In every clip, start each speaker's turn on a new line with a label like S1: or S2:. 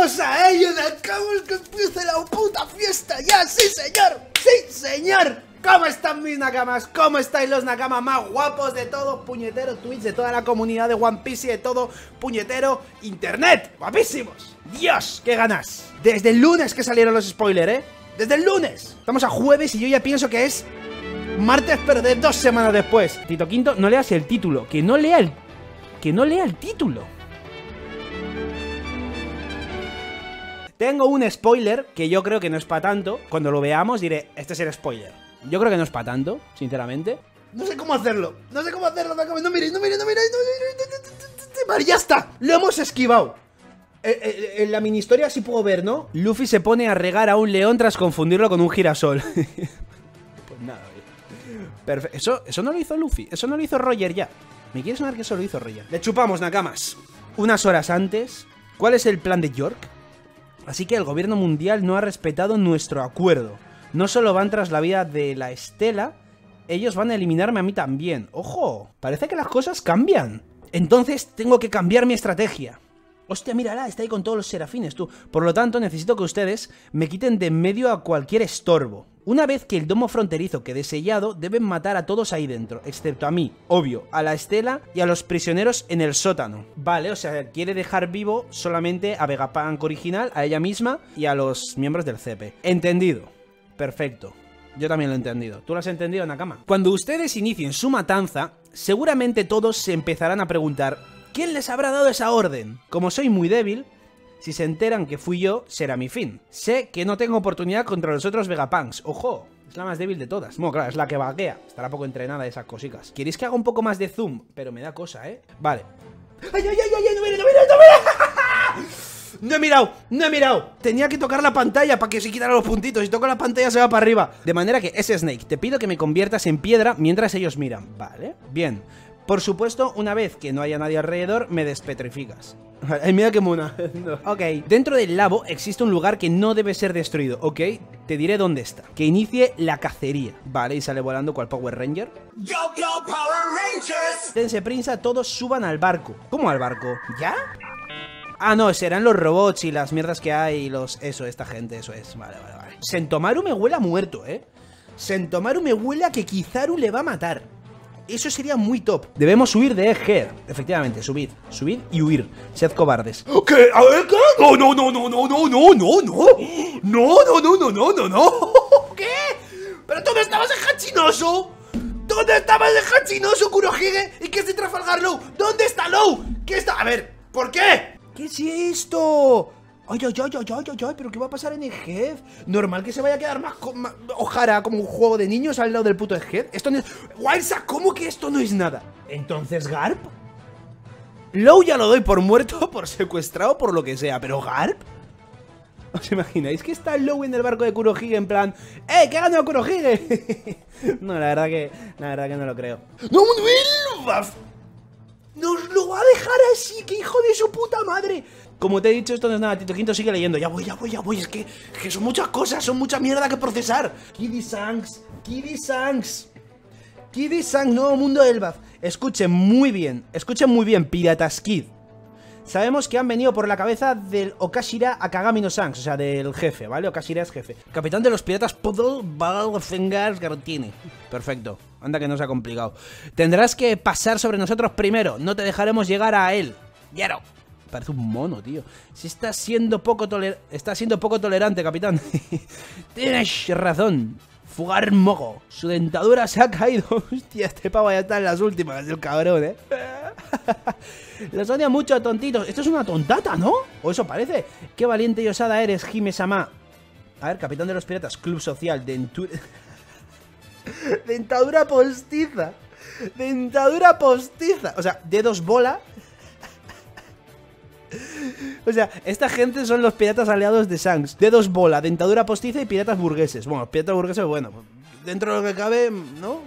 S1: Todos a ellos, acabamos que empiece la puta fiesta ya, sí señor, sí señor. ¿Cómo están mis nakamas? ¿Cómo estáis los nakamas más guapos de todo puñetero Twitch, de toda la comunidad de One Piece y de todo puñetero internet? ¡Guapísimos! ¡Dios, qué ganas! Desde el lunes que salieron los spoilers, desde el lunes. Estamos a jueves y yo ya pienso que es martes, pero de 2 semanas después. Tito Quinto, no leas el título, que no lea el título. Tengo un spoiler que yo creo que no es para tanto. Cuando lo veamos diré, este es el spoiler. Yo creo que no es para tanto, sinceramente. No sé cómo hacerlo. No sé cómo hacerlo. No miréis. Vale, ya está. Lo hemos esquivado. En la mini historia sí puedo ver, ¿no? Luffy se pone a regar a un león tras confundirlo con un girasol. Pues nada, perfecto. Eso no lo hizo Luffy. Eso no lo hizo Roger ya. ¿Me quiere sonar que eso lo hizo Roger? Le chupamos, nakamas. Unas horas antes. ¿Cuál es el plan de York? Así que el gobierno mundial no ha respetado nuestro acuerdo. No solo van tras la vida de la Estela, ellos van a eliminarme a mí también. ¡Ojo! Parece que las cosas cambian. Entonces tengo que cambiar mi estrategia. Hostia, mírala, está ahí con todos los serafines, tú. Por lo tanto, necesito que ustedes me quiten de en medio a cualquier estorbo. Una vez que el domo fronterizo quede sellado, deben matar a todos ahí dentro, excepto a mí, obvio, a la Estela y a los prisioneros en el sótano. Vale, o sea, quiere dejar vivo solamente a Vegapunk original, a ella misma y a los miembros del CP. Entendido. Perfecto. Yo también lo he entendido. ¿Tú lo has entendido, Nakama? Cuando ustedes inicien su matanza, seguramente todos se empezarán a preguntar ¿quién les habrá dado esa orden? Como soy muy débil, si se enteran que fui yo, será mi fin. Sé que no tengo oportunidad contra los otros Vegapunks. ¡Ojo! Es la más débil de todas. Bueno, claro, es la que vaguea. Estará poco entrenada esas cositas. ¿Queréis que haga un poco más de zoom? Pero me da cosa, ¿eh? Vale. ¡Ay! ¡No mira! No he mirado. Tenía que tocar la pantalla para que se quitaran los puntitos. Si toco la pantalla se va para arriba. De manera que, ese Snake, te pido que me conviertas en piedra mientras ellos miran. Vale, bien. Por supuesto, una vez que no haya nadie alrededor, me despetrificas. Ay, mira qué mona. No. Ok, dentro del labo existe un lugar que no debe ser destruido, ¿ok? Te diré dónde está. Que inicie la cacería. Vale, y sale volando cual Power Ranger. ¡Yo, Power Rangers! Dense prisa, todos suban al barco. ¿Cómo al barco? ¿Ya? Ah, no, serán los robots y las mierdas que hay y los... Eso, esta gente, eso es. Vale. Sentomaru me huele a muerto, ¿eh? Sentomaru me huele a que Kizaru le va a matar. Eso sería muy top. Debemos huir de Egghead. Efectivamente, subid y huir. Sed cobardes. ¿Qué? A ver, ¿qué? No. ¿Qué? ¿Pero dónde estabas en Hachinoso? ¿Dónde estabas en Hachinoso, Kurohige? ¿Y qué es de Trafalgar Law? ¿Dónde está Law? ¿Qué está? A ver, ¿por qué? ¿Qué es esto? Ay, ¿pero qué va a pasar en Egghead? Normal que se vaya a quedar más Ohara como un juego de niños al lado del puto Egghead. Esto no es... Wildside, ¿cómo que esto no es nada? ¿Entonces Garp? Law ya lo doy por muerto, por secuestrado, por lo que sea, pero ¿Garp? ¿Os imagináis que está Law en el barco de Kurohige en plan ¡eh, que ha ganado Kurohige! No, la verdad que no lo creo. ¡No, nos lo va a dejar así! ¡Qué hijo de su puta madre! Como te he dicho, esto no es nada, Tito Quinto sigue leyendo. Ya voy. Es que son muchas cosas, son mucha mierda que procesar. Kiddy Sanks, nuevo mundo de Elbaf. Escuchen muy bien, Piratas Kid. Sabemos que han venido por la cabeza del Okashira Akagami no Shanks, o sea, del jefe, ¿vale? Okashira es jefe. Capitán de los piratas Puddle Balfengar Gartini. Perfecto, anda que no se ha complicado. Tendrás que pasar sobre nosotros primero, no te dejaremos llegar a él. ¡Quiero! Parece un mono, tío. Si está siendo poco tolerante, capitán. Tienes razón. Fugar Mogo. Su dentadura se ha caído. Hostia, este pavo ya está en las últimas, el cabrón, ¿eh? Los odia mucho, tontitos. Esto es una tontata, ¿no? O eso parece. Qué valiente y osada eres, Hime-sama. A ver, capitán de los piratas, club social, dentadura postiza. O sea, dedos bola. O sea, esta gente son los piratas aliados de Shanks. Dedos bola, dentadura postiza y piratas burgueses. Bueno, los piratas burgueses, bueno, dentro de lo que cabe, ¿no?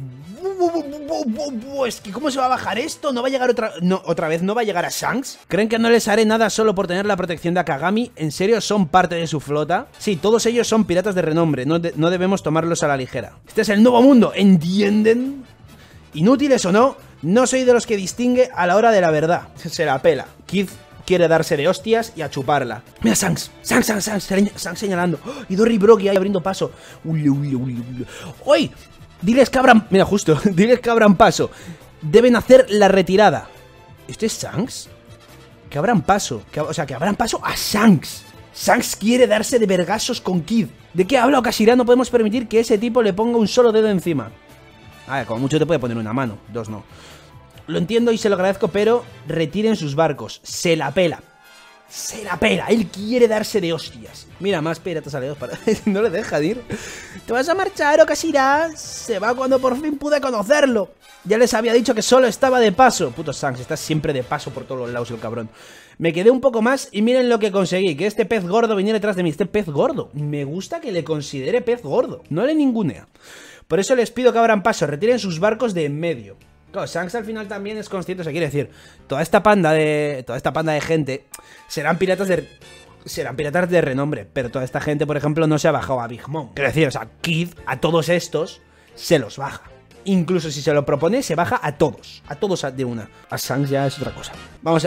S1: Es que ¿cómo se va a bajar esto? ¿No va a llegar otra vez? ¿No va a llegar a Shanks? ¿Creen que no les haré nada solo por tener la protección de Akagami? ¿En serio son parte de su flota? Sí, todos ellos son piratas de renombre. No debemos tomarlos a la ligera. Este es el nuevo mundo, ¿entienden? Inútiles o no, no soy de los que distingue a la hora de la verdad. Se la pela. Kid
S2: quiere darse de hostias y a chuparla. Mira, Shanks señalando. ¡Oh! Y Dory Broggy ahí abriendo paso. ¡Uy! Diles que abran... Mira, justo. Diles que abran paso. Deben hacer la retirada. ¿Este es Shanks? Que abran paso. O sea, que abran paso a Shanks. Shanks quiere darse de vergazos con Kid. ¿De qué habla Okashira? No podemos permitir que ese tipo le ponga un solo dedo encima. A ver, como mucho te puede poner una mano. Dos no. Lo entiendo y se lo agradezco, pero retiren sus barcos. Se la pela. Se la pela. Él quiere darse de hostias. Mira, más piratas aliados para... No le deja de ir. ¿Te vas a marchar, Okashira? Se va cuando por fin pude conocerlo. Ya les había dicho que solo estaba de paso. Puto Shanks, está siempre de paso por todos los lados el cabrón. Me quedé un poco más y miren lo que conseguí. Que este pez gordo viniera detrás de mí. Este pez gordo. Me gusta que le considere pez gordo. No le ningunea. Por eso les pido que abran paso. Retiren sus barcos de en medio. Claro, Shanks al final también es consciente. O sea, quiere decir, toda esta panda de gente serán piratas de renombre. Pero toda esta gente, por ejemplo, no se ha bajado a Big Mom. Quiero decir, o sea, Kid a todos estos se los baja. Incluso si se lo propone, se baja a todos de una. A Shanks ya es otra cosa. Vamos a...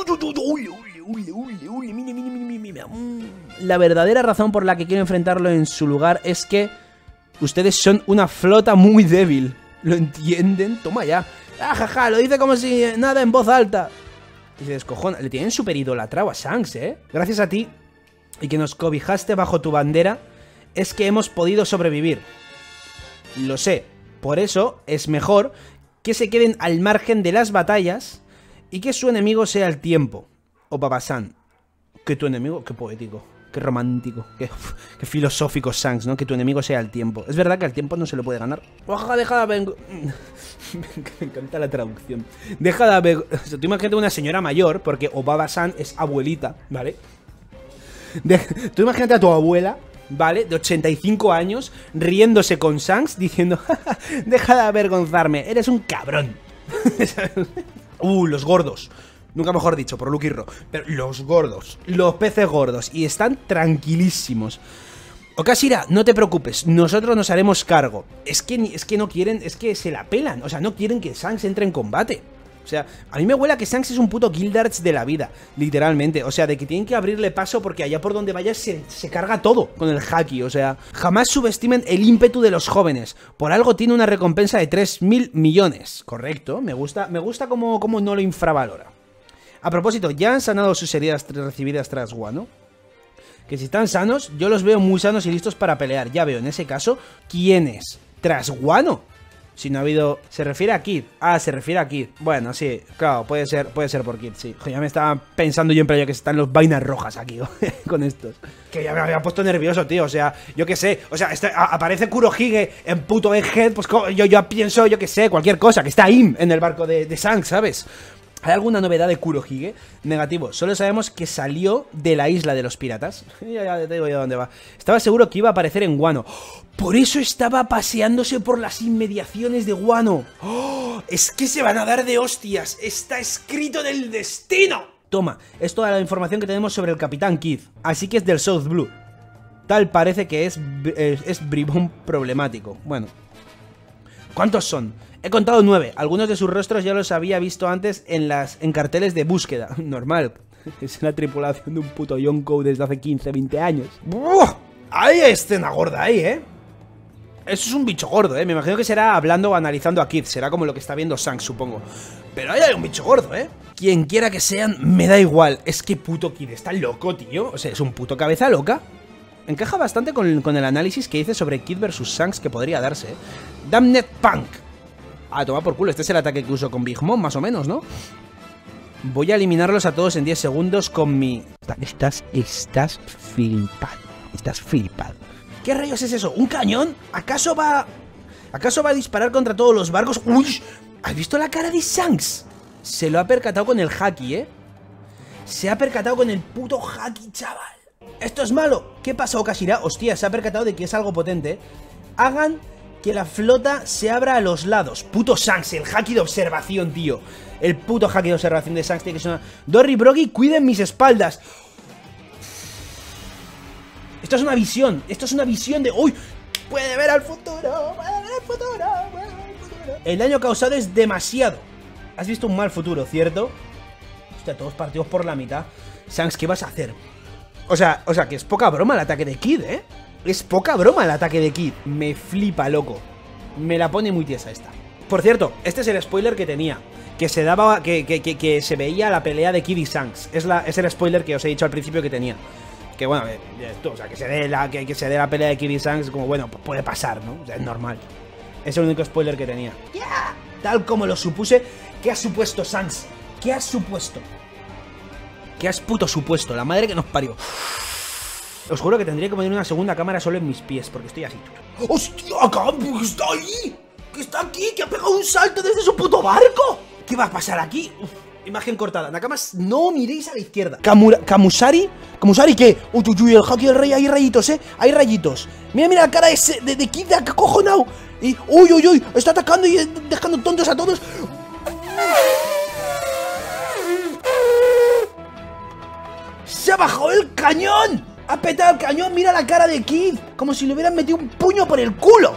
S2: La verdadera razón por la que quiero enfrentarlo en su lugar es que ustedes son una flota muy débil. ¿Lo entienden? Toma ya. Ah, jaja, lo dice como si nada en voz alta. Y se descojona. Le tienen súper idolatrado a Shanks, ¿eh? Gracias a ti y que nos cobijaste bajo tu bandera es que hemos podido sobrevivir. Lo sé. Por eso es mejor que se queden al margen de las batallas y que su enemigo sea el tiempo. O Baba-san. Que tu enemigo... Qué poético. Qué romántico. Qué filosófico Shanks, ¿no? Que tu enemigo sea el tiempo. Es verdad que al tiempo no se lo puede ganar. Me encanta la traducción. Deja de haber... O sea, tú imagínate una señora mayor, porque Obaba-san es abuelita, ¿vale? Tú imagínate a tu abuela, ¿vale? De 85 años, riéndose con Shanks, diciendo... Deja de avergonzarme, eres un cabrón. Los gordos. Nunca mejor dicho, por Lucky Ro. Pero los gordos, los peces gordos. Y están tranquilísimos. Okashira, no te preocupes, nosotros nos haremos cargo. Es que no quieren, es que se la pelan. O sea, no quieren que Shanks entre en combate. O sea, a mí me huele a que Shanks es un puto Gildarts de la vida, literalmente. O sea, de que tienen que abrirle paso porque allá por donde vaya se carga todo con el haki. O sea, jamás subestimen el ímpetu de los jóvenes. Por algo tiene una recompensa de 3.000 millones. Correcto, me gusta como no lo infravalora. A propósito, ya han sanado sus heridas recibidas tras Wano. Que si están sanos, yo los veo muy sanos y listos para pelear. Ya veo, en ese caso, ¿quiénes? ¿Tras Wano? Si no ha habido... ¿Se refiere a Kid? Ah, se refiere a Kid. Bueno, sí, claro, puede ser por Kid, sí. Ya me estaba pensando yo en plan, que están los vainas rojas aquí con estos. Que ya me había puesto nervioso, tío. O sea, yo qué sé. O sea, aparece Kurohige en puto Egghead. Pues yo pienso, yo qué sé, cualquier cosa. Que está ahí en el barco de Shanks, ¿sabes? ¿Hay alguna novedad de Kurohige? Negativo, solo sabemos que salió de la isla de los piratas. Ya te digo yo dónde va. Estaba seguro que iba a aparecer en Wano. Por eso estaba paseándose por las inmediaciones de Wano. ¡Oh! Es que se van a dar de hostias. Está escrito en el destino. Toma, es toda la información que tenemos sobre el Capitán Kid. Así que es del South Blue. Tal parece que es bribón problemático. Bueno. ¿Cuántos son? He contado 9. Algunos de sus rostros ya los había visto antes en carteles de búsqueda. Normal. Es la tripulación de un puto Yonkou desde hace 15, 20 años. ¡Buah! Hay escena gorda ahí, ¿eh? Eso es un bicho gordo, ¿eh? Me imagino que será hablando o analizando a Kid. Será como lo que está viendo Shanks, supongo. Pero ahí hay un bicho gordo, ¿eh? Quien quiera que sean, me da igual. Es que puto Kid está loco, tío. O sea, es un puto cabeza loca. Encaja bastante con el análisis que hice sobre Kid versus Shanks que podría darse, ¿eh? Damned Punk. Ah, toma por culo. Este es el ataque que uso con Big Mom, más o menos, ¿no? Voy a eliminarlos a todos en 10 segundos con mi... Estás flipado. Estás flipado. ¿Qué rayos es eso? ¿Un cañón? ¿Acaso va a disparar contra todos los barcos? ¡Uy! ¿Has visto la cara de Shanks? Se lo ha percatado con el haki, ¿eh? Se ha percatado con el puto haki, chaval. ¿Esto es malo? ¿Qué pasa, Okashira? Hostia, se ha percatado de que es algo potente. Hagan que la flota se abra a los lados. Puto Shanks, el haki de observación, tío. El puto haki de observación de Shanks tiene que sonar. Dory Broggy, cuiden mis espaldas. Esto es una visión. Esto es una visión de... ¡Uy! Puede ver al futuro. Puede ver al futuro. Puede ver al futuro. El daño causado es demasiado. Has visto un mal futuro, ¿cierto? hostia, todos partidos por la mitad. Shanks, ¿qué vas a hacer? O sea, que es poca broma el ataque de Kid, ¿eh? Es poca broma el ataque de Kid. Me flipa, loco. Me la pone muy tiesa esta. Por cierto, este es el spoiler que tenía. Que se daba, que se veía la pelea de Kid y Shanks. Es el spoiler que os he dicho al principio que tenía. Que bueno, esto, o sea, que se dé la pelea de Kid y Shanks, como bueno, pues puede pasar, ¿no? O sea, es normal. Es el único spoiler que tenía. Yeah. Tal como lo supuse. ¿Qué has supuesto, Shanks? ¿Qué has supuesto? ¿Qué has puto supuesto? La madre que nos parió. Os juro que tendría que poner una segunda cámara solo en mis pies, porque estoy así. ¡Hostia! ¡Que está ahí! ¡Que está aquí! ¡Que ha pegado un salto desde su puto barco! ¿Qué va a pasar aquí? Uf, imagen cortada. Nakamas, no miréis a la izquierda. ¿Kamusari? ¿Kamusari qué? Uy, uy, uy, el Haki del Rey, hay rayitos, hay rayitos. Mira, mira la cara de Kid, que cojonao. Y, uy, uy, uy, está atacando y dejando tontos a todos. ¡Se ha bajado el cañón! ¡Ha petado el cañón! ¡Mira la cara de Kid! Como si le hubieran metido un puño por el culo.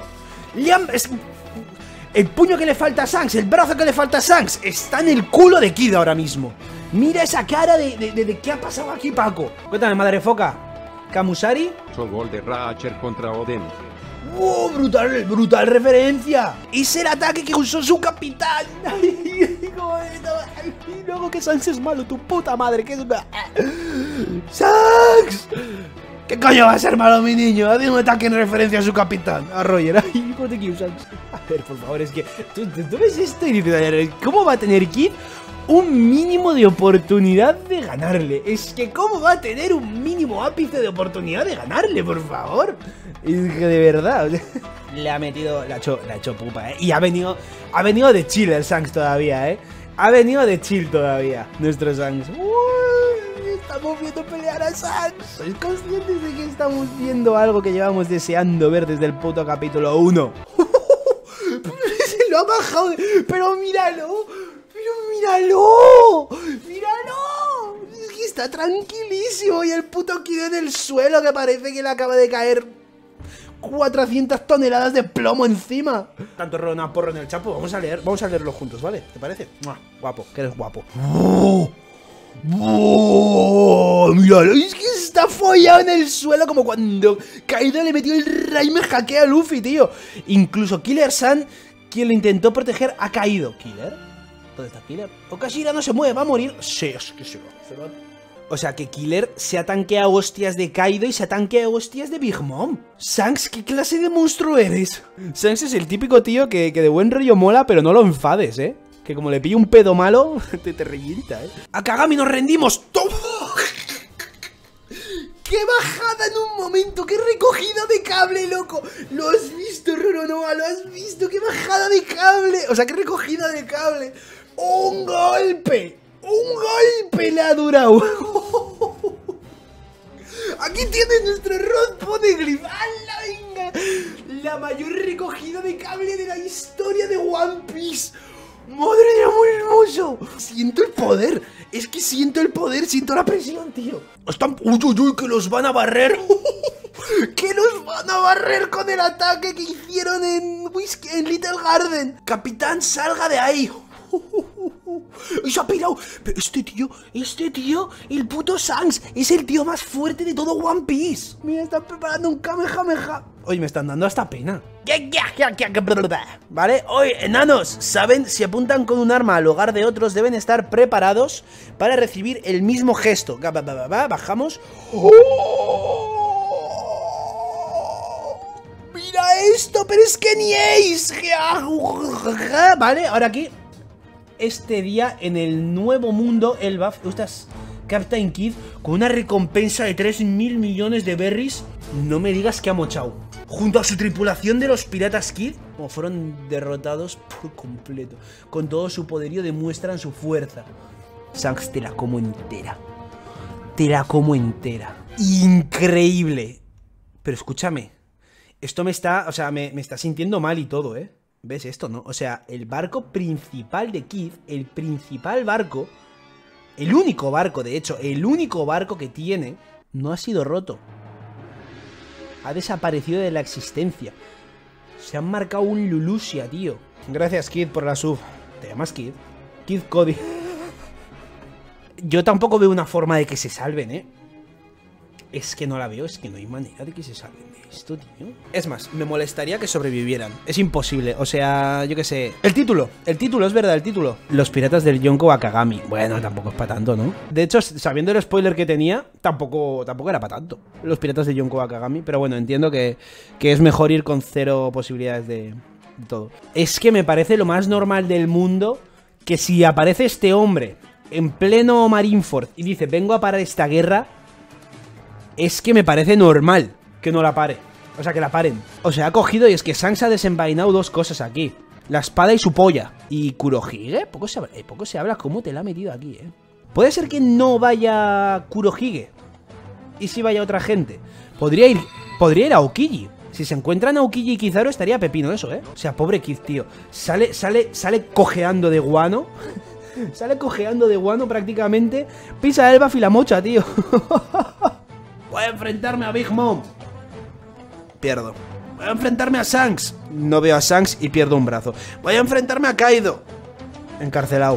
S2: El puño que le falta a Shanks, el brazo que le falta a Shanks, está en el culo de Kid ahora mismo. Mira esa cara de ¿qué ha pasado aquí, Paco? Cuéntame, madre foca. ¿Kamusari?
S3: Gol de Ratcher contra Oden.
S2: ¡Oh, brutal, brutal referencia! ¡Es el ataque que usó su capitán! ¡Ay, y luego que Shanks es malo, tu puta madre! Que es... ¡Shanks! ¿Qué coño va a ser malo, mi niño? Hace un ataque en referencia a su capitán, a Roger. ¡Ay, hijo de Kid, Shanks! A ver, por favor, es que... ¿Tú ves esto y dices, ¿cómo va a tener Kid un mínimo de oportunidad de ganarle? Es que ¿cómo va a tener un mínimo ápice de oportunidad de ganarle, por favor? Es que de verdad, o sea, le ha metido, la ha hecho pupa, Y ha venido de chill el Shanks todavía, Ha venido de chill todavía, nuestro Shanks. Uy, estamos viendo pelear a Shanks. ¿Sois conscientes de que estamos viendo algo que llevamos deseando ver desde el puto capítulo 1? Se lo ha bajado, pero míralo. ¡Pero míralo! ¡Míralo! Es que está tranquilísimo. Y el puto Kid en el suelo, que parece que le acaba de caer 400 toneladas de plomo encima. Tanto Rona porro en el chapo. Vamos a leerlo juntos, ¿vale? ¿Te parece? ¡Mua! Guapo, que eres guapo. ¡Oh! ¡Oh! ¡Míralo! Es que está follado en el suelo, como cuando Kaido le metió el Raime hackea a Luffy, tío. Incluso Killer-san, quien le intentó proteger, ha caído. ¿Killer? ¿Dónde está Killer? Okashira no se mueve, va a morir. Sí, es que se va. O sea que Killer se ha tanqueado hostias de Kaido y se ha tanqueado hostias de Big Mom. Shanks, ¿qué clase de monstruo eres? Shanks es el típico tío que de buen rollo mola, pero no lo enfades, Que como le pille un pedo malo, te revienta, A Kagami nos rendimos. ¡Toma! ¡Qué bajada en un momento! ¡Qué recogida de cable, loco! ¿Lo has visto, Roronoa? ¿Lo has visto? ¡Qué bajada de cable! O sea, qué recogida de cable. ¡Un golpe! ¡Un golpe le ha durado! Aquí tienes nuestro Rod Poneglyph. ¡Hala, venga! La mayor recogida de cable de la historia de One Piece. ¡Madre mía, muy hermoso! Siento el poder. Es que siento el poder, siento la presión, tío. Están... ¡Uy, uy, uy! ¡Que los van a barrer! ¡Que los van a barrer con el ataque que hicieron en Little Garden! ¡Capitán, salga de ahí! ¡Y se ha pirado! Pero este tío, el puto Shanks, es el tío más fuerte de todo One Piece. Mira, están preparando un Kamehameha. Oye, me están dando hasta pena. ¿Vale? Oye, enanos, ¿saben? Si apuntan con un arma al hogar de otros, deben estar preparados para recibir el mismo gesto. Bajamos. ¡Mira esto! ¡Pero es que ni Ace! Vale, ahora aquí... Este día en el nuevo mundo Elbaf, estás Captain Kid con una recompensa de 3.000 millones de berries. No me digas que ha mochado. Junto a su tripulación de los piratas Kid, como fueron derrotados por completo, con todo su poderío demuestran su fuerza. Shanks, te la como entera. Te la como entera. Increíble. Pero escúchame, esto me está, o sea, me está sintiendo mal y todo, ¿Ves esto, no? O sea, el barco principal de Kid, el principal barco, el único barco, de hecho, el único barco que tiene, no ha sido roto. Ha desaparecido de la existencia. Se han marcado un Lulusia, tío. Gracias, Kid, por la sub. ¿Te llamas Kid? Kid Cody. yo tampoco veo una forma de que se salven, ¿eh? Es que no la veo, es que no hay manera de que se salven de esto, tío. Es más, me molestaría que sobrevivieran. Es imposible, o sea, yo qué sé. El título, es verdad, el título. Los piratas del Yonko Wakagami. Bueno, tampoco es para tanto, ¿no? De hecho, sabiendo el spoiler que tenía, tampoco era para tanto. Los piratas del Yonko Wakagami. Pero bueno, entiendo que es mejor ir con 0 posibilidades de todo. Es que me parece lo más normal del mundo que si aparece este hombre en pleno Marineford y dice, vengo a parar esta guerra... Es que me parece normal que no la pare. O sea, que la paren. O sea, ha cogido y es que Shanks ha desenvainado 2 cosas aquí. La espada y su polla. Y Kurohige, poco se habla cómo te la ha metido aquí, ¿eh? Puede ser que no vaya Kurohige. Y si vaya otra gente. Podría ir a Aokiji. Si se encuentran a Aokiji y Kizaru estaría pepino eso, ¿eh? O sea, pobre Kid, tío. Sale cojeando de guano. Sale cojeando de guano prácticamente. Pisa Elbaf y la mocha, tío. Voy a enfrentarme a Big Mom. Pierdo. Voy a enfrentarme a Shanks. No veo a Shanks y pierdo un brazo. Voy a enfrentarme a Kaido. Encarcelado.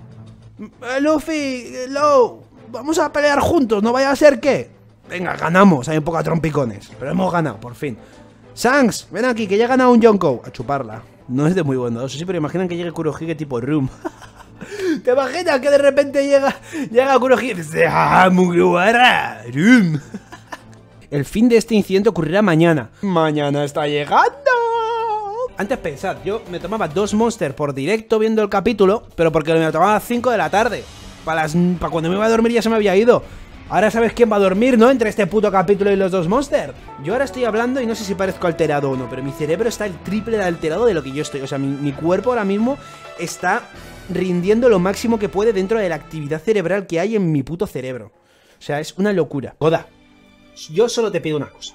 S2: Luffy, Law, vamos a pelear juntos, no vaya a ser que... Venga, ganamos, hay un poco de trompicones. Pero hemos ganado, por fin. Shanks, ven aquí, que ya ha ganado un Yonko. A chuparla. No es de muy bondadoso, sí, pero imaginan que llegue Kurohige tipo Room. ¿Te imaginas que de repente llega Kurohige y dice, ¡ah, Mugiwara! Room. El fin de este incidente ocurrirá mañana. ¡Mañana está llegando! Antes pensad, yo me tomaba 2 monsters por directo viendo el capítulo, pero porque me lo tomaba a las 5 de la tarde. Para cuando me iba a dormir ya se me había ido. Ahora sabes quién va a dormir, ¿no? Entre este puto capítulo y los 2 monsters. Yo ahora estoy hablando y no sé si parezco alterado o no, pero mi cerebro está el triple de alterado de lo que yo estoy. O sea, mi cuerpo ahora mismo está rindiendo lo máximo que puede dentro de la actividad cerebral que hay en mi puto cerebro. O sea, es una locura. Goda, yo solo te pido una cosa.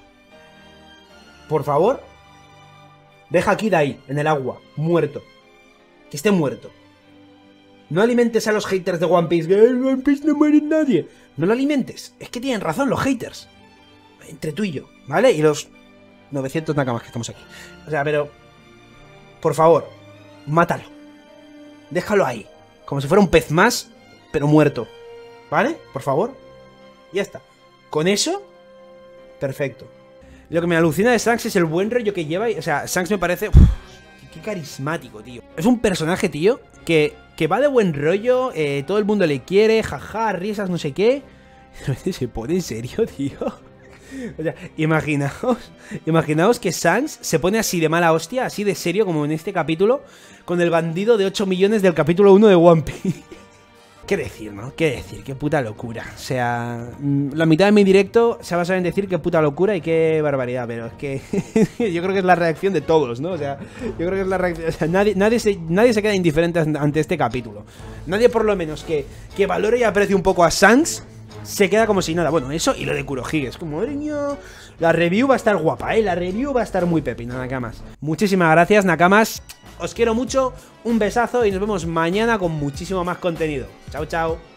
S2: Por favor, deja a Kid ahí, en el agua, muerto. Que esté muerto. No alimentes a los haters de One Piece. Que en One Piece no muere nadie. No lo alimentes. Es que tienen razón los haters. Entre tú y yo, ¿vale? Y los 900 nakamas que estamos aquí. O sea, pero... Por favor, mátalo. Déjalo ahí. Como si fuera un pez más, pero muerto. ¿Vale? Por favor. Ya está. Con eso, perfecto. Lo que me alucina de Shanks es el buen rollo que lleva. O sea, Shanks me parece... Uf, qué carismático, tío. Es un personaje, tío, que va de buen rollo. Todo el mundo le quiere. Jaja, risas, no sé qué. ¿Se pone en serio, tío? O sea, imaginaos que Shanks se pone así de mala hostia, así de serio como en este capítulo, con el bandido de 8 millones del capítulo 1 de One Piece. ¿Qué decir, no? ¿Qué decir? Qué puta locura. O sea, la mitad de mi directo se va a saber decir qué puta locura y qué barbaridad, pero es que yo creo que es la reacción de todos, ¿no? O sea, yo creo que es la reacción... O sea, nadie se queda indiferente ante este capítulo. Nadie, por lo menos, que valore y aprecie un poco a Shanks, se queda como si nada. Bueno, eso y lo de Kurohige. Es como, madre mía, la review va a estar guapa, ¿eh? La review va a estar muy pepina, Nakamas. Muchísimas gracias, Nakamas. Os quiero mucho, un besazo y nos vemos mañana con muchísimo más contenido. Chao, chao.